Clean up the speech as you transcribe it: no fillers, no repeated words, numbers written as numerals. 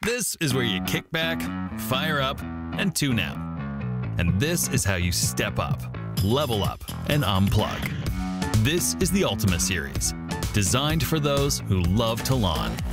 This is where you kick back, fire up, and tune out. And this is how you step up, level up, and unplug. This is the Ultima Series, designed for those who love to lawn.